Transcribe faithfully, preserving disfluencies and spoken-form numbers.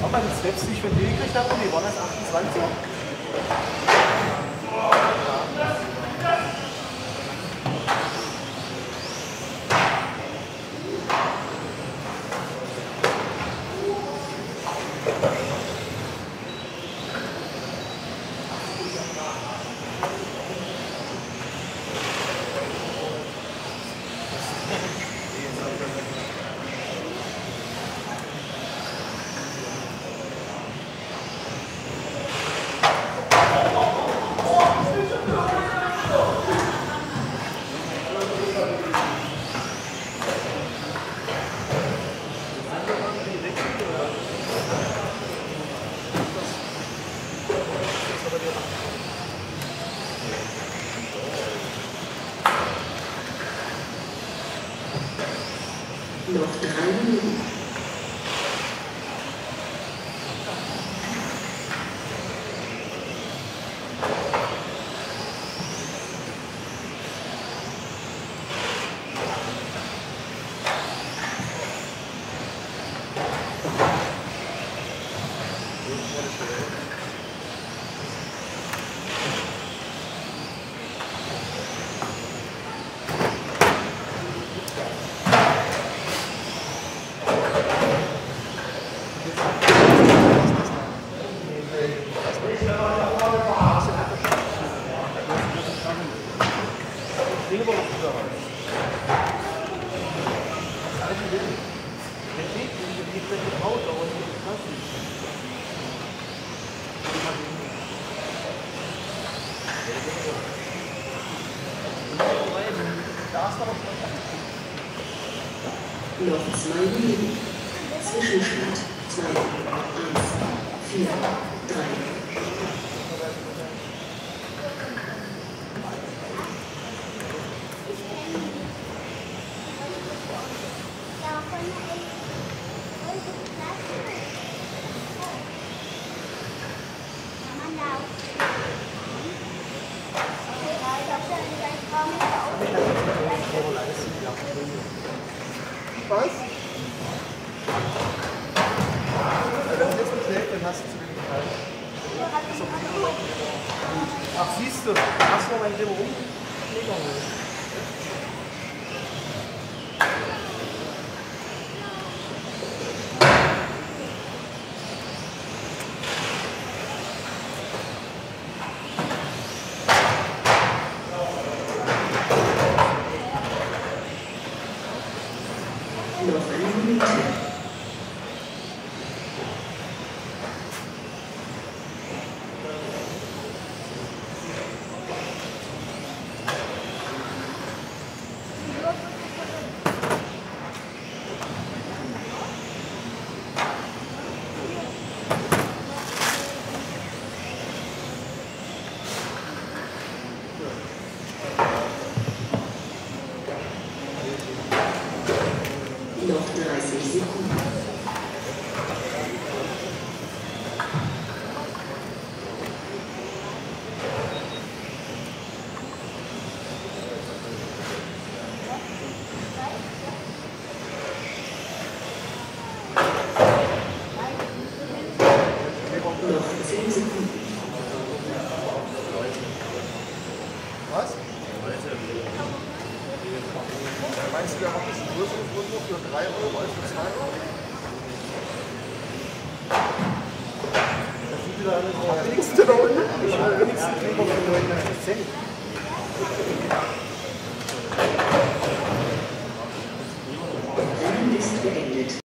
Nochmal die Steps, die ich von dir gekriegt habe, die waren das achtundzwanzig. Noch drei Minuten. Noch zwei Minuten. Zwischenstand zwei, eins, vier, drei. Was? Wenn du jetzt beschlägt, dann hast du zu wenig Zeit. Ach, siehst du, hast du noch mal in dem Rumlegung. Noch eine Minute. Noch dreißig Sekunden. Noch zehn Sekunden. Was? Meinst du, der hat einen größeren Grundbuch für drei Euro als für zwei Euro? Das sieht wieder an den wenigsten da unten. Ich will wenigstens neunundneunzig Cent.